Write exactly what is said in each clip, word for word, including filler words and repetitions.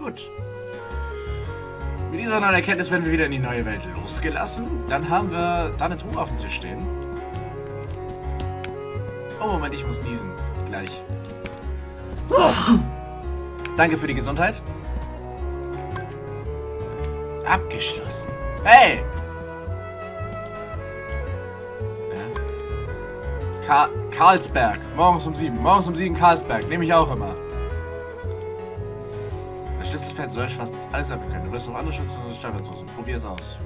Gut. Mit dieser neuen Erkenntnis werden wir wieder in die neue Welt losgelassen. Dann haben wir da eine Truhe auf dem Tisch stehen. Oh, Moment, ich muss niesen. Gleich. Danke für die Gesundheit. Abgeschlossen. Hey! Ka Karlsberg. Morgens um sieben. Morgens um sieben Karlsberg. Nehme ich auch immer. Das Schlüsselfeld soll fast alles öffnen können. Du wirst noch andere Schützen und Steuerungssoßen. Probier es aus.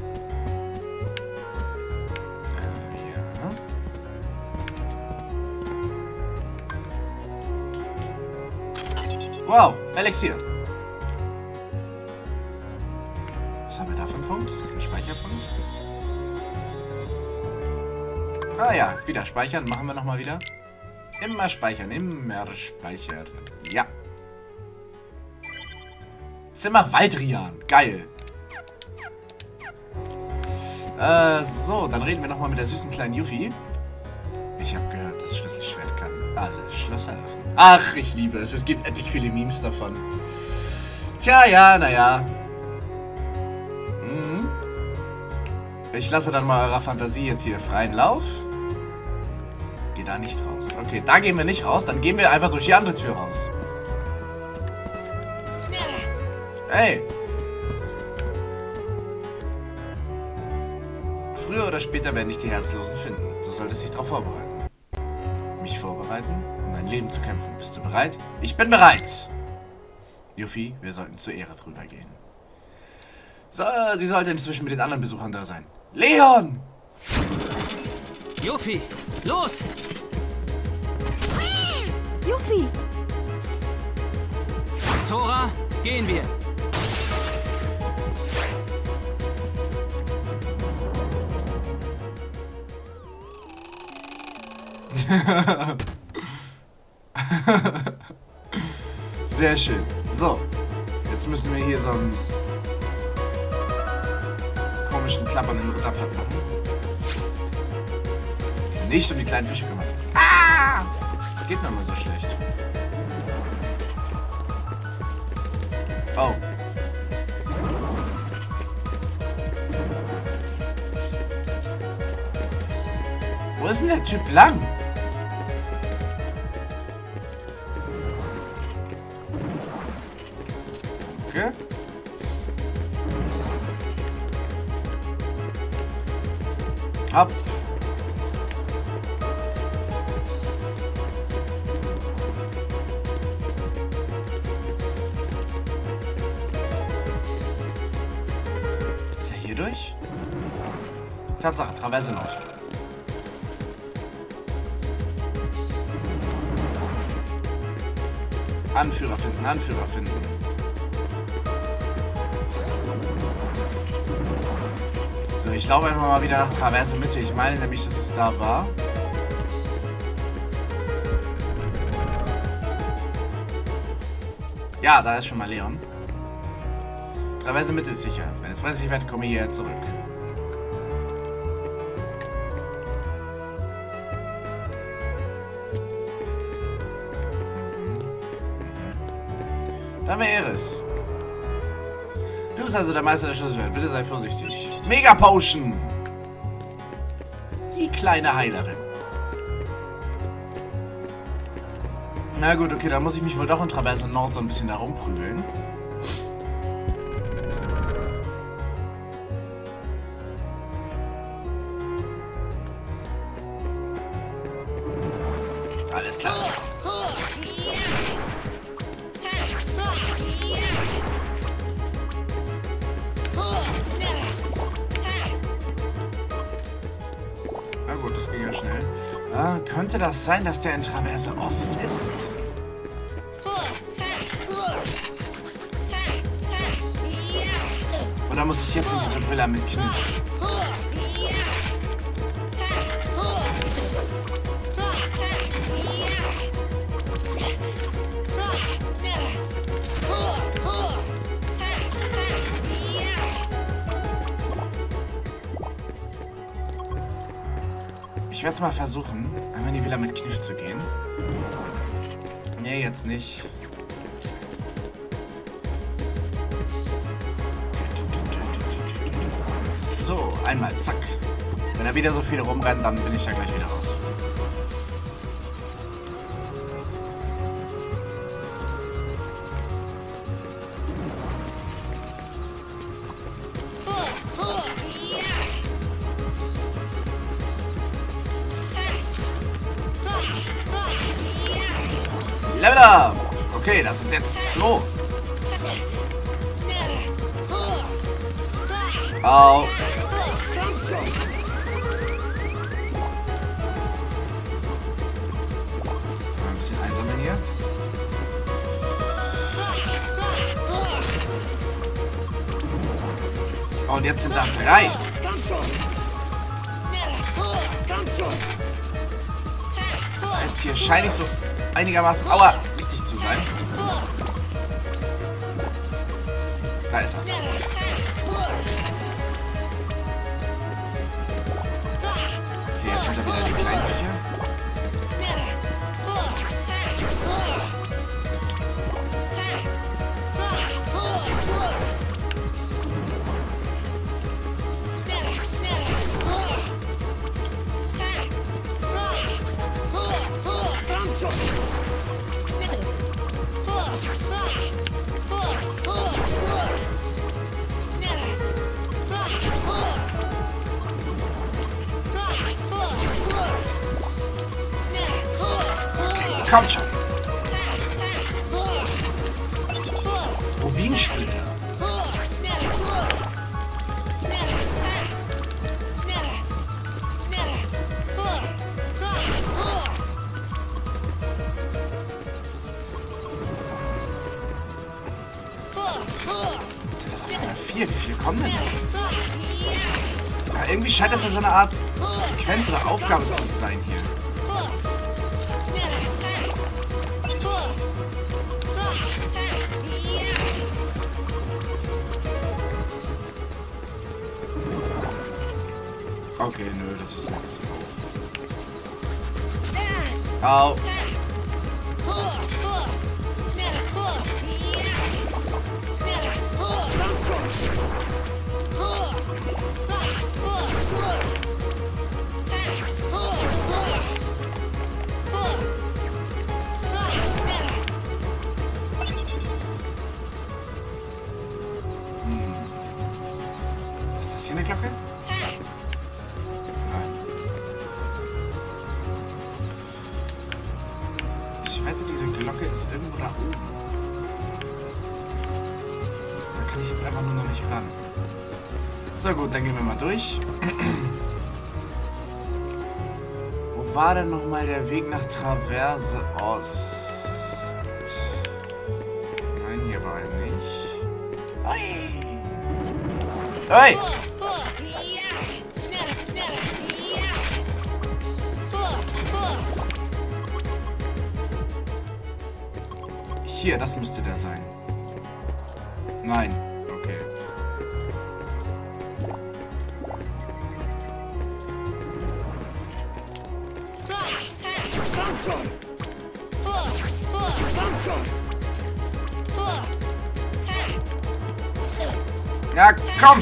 Äh, ja. Wow, Elixier. Was haben wir da für einen Punkt? Ist das ein Speicherpunkt? Ah ja, wieder speichern. Machen wir nochmal wieder. Immer speichern, immer speichern. Ja. Zimmer Waldrian. Geil. Äh, so, dann reden wir nochmal mit der süßen kleinen Yuffie. Ich habe gehört, das Schlüsselschwert kann alle Schlösser öffnen. Ach, ich liebe es. Es gibt endlich viele Memes davon. Tja, ja, naja. Mhm. Ich lasse dann mal eurer Fantasie jetzt hier freien Lauf. Geh da nicht raus. Okay, da gehen wir nicht raus. Dann gehen wir einfach durch die andere Tür raus. Hey! Früher oder später werden dich die Herzlosen finden. Du solltest dich darauf vorbereiten. Mich vorbereiten, um dein Leben zu kämpfen. Bist du bereit? Ich bin bereit! Yuffie, wir sollten zur Ehre drüber gehen. So, sie sollte inzwischen mit den anderen Besuchern da sein. Leon! Yuffie, los! Yuffie! Sora, gehen wir! Sehr schön. So. Jetzt müssen wir hier so einen komischen klappernden Ritterplatt machen. Nicht um die kleinen Fische kümmern. Ah! Geht noch mal so schlecht. Oh. Wo ist denn der Typ lang? Okay. Ab. Ist er hier durch? Tatsache, Traverse Nord. Anführer finden, Anführer finden. So, ich laufe einfach mal wieder nach Traverse Mitte. Ich meine nämlich, dass es da war. Ja, da ist schon mal Leon. Traverse Mitte ist sicher. Wenn es brenzlig wird, komme ich hierher zurück. Da wäre Eris. Du bist also der Meister der Schlüsselwelt. Bitte sei vorsichtig. Mega Potion! Die kleine Heilerin. Na gut, okay, dann muss ich mich wohl doch in Traverse Nord so ein bisschen herumprügeln. Alles klar. Na gut, das ging ja schnell. Ah, könnte das sein, dass der in Traverse Ost ist? Oder muss ich jetzt in diese Villa mit Kniff? Ich werde es mal versuchen, einmal in die Villa mit Kniff zu gehen. Nee, jetzt nicht. So, einmal, zack. Wenn er wieder so viel rumrennt, dann bin ich ja gleich wieder raus. Level up! Okay, das sind jetzt zwei. Au. Ein bisschen einsammeln hier. Und jetzt sind da drei. Das heißt, hier scheine ich so einigermaßen aua, richtig zu sein. Da ist er. Okay, jetzt sind da wieder die kleinen Viecher. Kommt schon. Rubinsplitter. Jetzt sind das auf einmal vier. Wie viele kommen denn? Ja, irgendwie scheint das ja so eine Art Sequenz oder Aufgabe zu sein hier. Okay, nö, das ist nicht so. Au. Hm. Ist das hier eine Glocke? Ich wette, diese Glocke ist irgendwo da oben. Da kann ich jetzt einfach nur noch nicht ran. So gut, dann gehen wir mal durch. Wo war denn nochmal der Weg nach Traverse Ost? Nein, hier war er nicht. Oi! Oi! Hier, das müsste der sein. Nein. Okay. Ja, komm!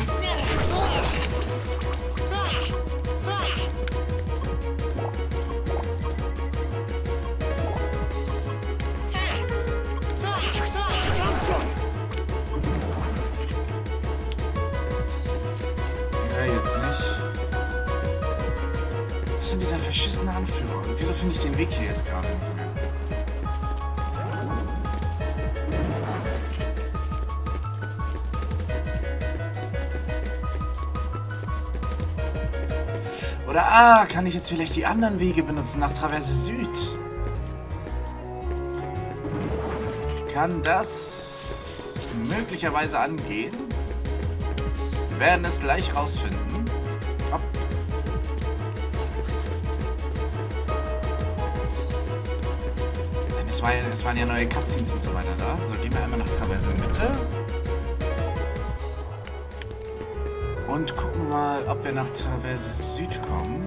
Jetzt nicht. Was ist denn dieser verschissene Anführer? Und wieso finde ich den Weg hier jetzt gerade nicht mehr? Oder ah, kann ich jetzt vielleicht die anderen Wege benutzen nach Traverse Süd? Kann das möglicherweise angehen? Wir werden es gleich rausfinden. Hopp. Denn es, war ja, es waren ja neue Cutscenes und so weiter da. So, gehen wir einmal nach Traverse Mitte. Und gucken mal, ob wir nach Traverse Süd kommen.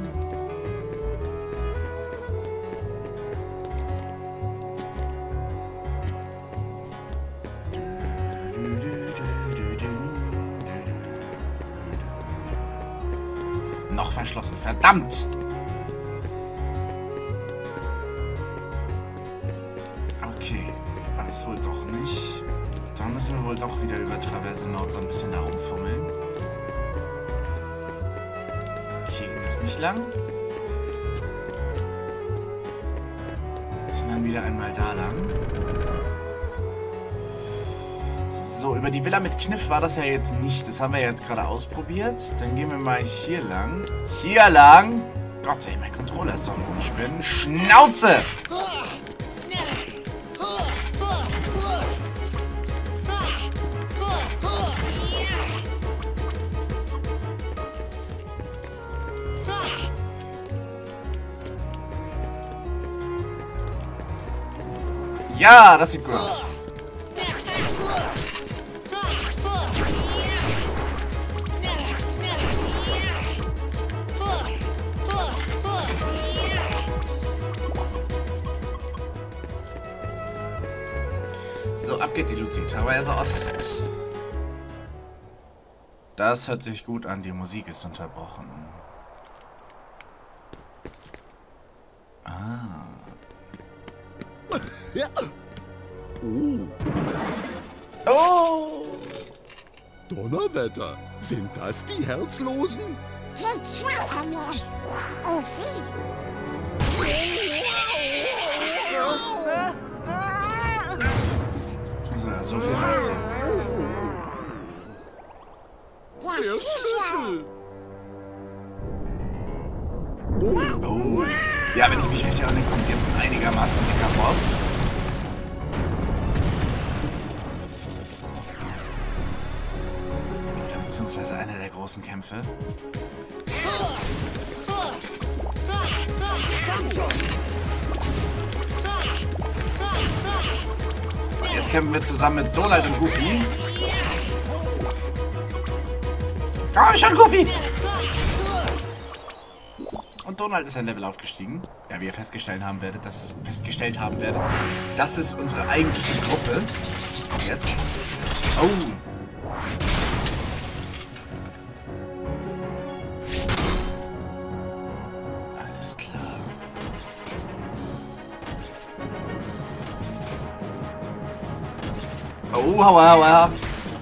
noch verschlossen. Verdammt! Okay, war das wohl doch nicht. Dann müssen wir wohl doch wieder über Traverse Nord so ein bisschen da rumfummeln. Hier ging es nicht lang. Sondern wieder einmal da lang. So, über die Villa mit Kniff war das ja jetzt nicht. Das haben wir jetzt gerade ausprobiert. Dann gehen wir mal hier lang. Hier lang. Gott, ey, mein Controller ist so am Rumspinnen. Schnauze! Ja, das sieht gut aus. So, ab geht die Luzi. Traverse Ost. Das hört sich gut an. Die Musik ist unterbrochen. Ah. Ja. Oh. Oh! Donnerwetter. Sind das die Herzlosen? Sind Schwachhammer. Oh, wie? So, so viel dazu. Der Schlüssel. Oh. Ja, wenn ich mich recht erinnere, kommt jetzt ein einigermaßen dicker Boss. Oder beziehungsweise einer der großen Kämpfe. Jetzt kämpfen wir zusammen mit Donald und Goofy. Komm schon, Goofy! Und Donald ist ein Level aufgestiegen. Ja, wie ihr festgestellt haben werdet, das festgestellt haben werdet. Das ist unsere eigentliche Gruppe. Jetzt. Oh. Alles klar. Oh, hauer, hauer.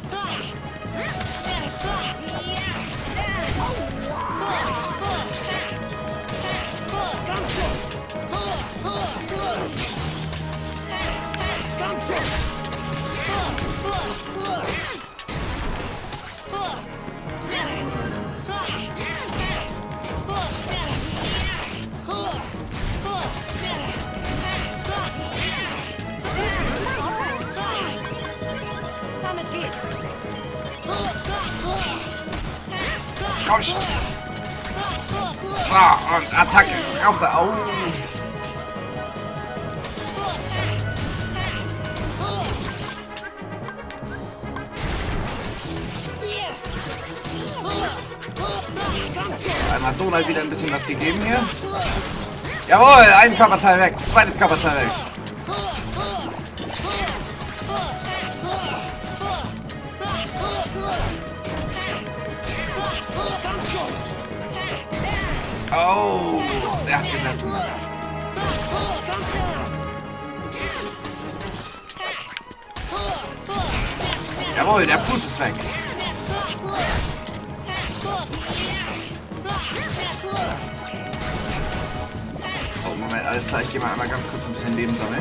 Komm schon. So, und Attacke. Auf der Augen. Einmal Donald wieder ein bisschen was gegeben hier. Jawohl, ein Körperteil weg. Zweites Körperteil weg. Oh, der hat gesessen. Jawohl, der Fuß ist weg. Oh, Moment, alles klar. Ich gehe mal einmal ganz kurz ein bisschen Leben sammeln.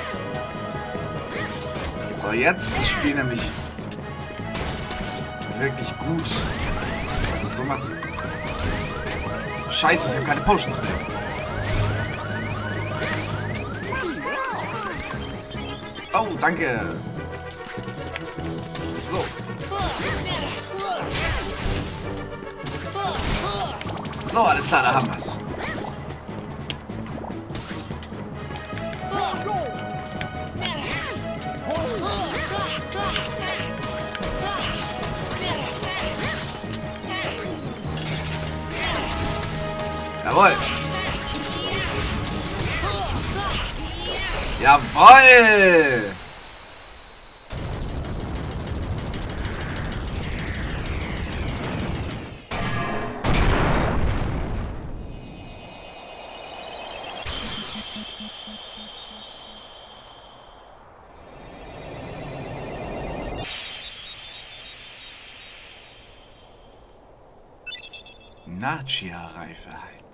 So, jetzt das Spiel nämlich wirklich gut. Also so macht's. Scheiße, ich habe keine Potions mehr. Oh, danke. So. So, alles klar, da haben wir's. Jawohl. Jawohl. Nagia-Reife erhalten.